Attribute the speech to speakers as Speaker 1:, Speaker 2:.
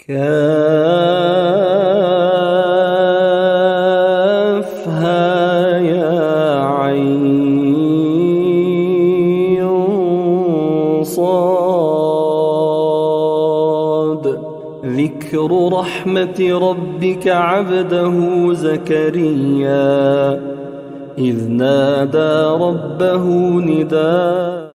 Speaker 1: كافها يا عين صاد. ذكر رحمة ربك عبده زكريا إذ نادى ربه نداء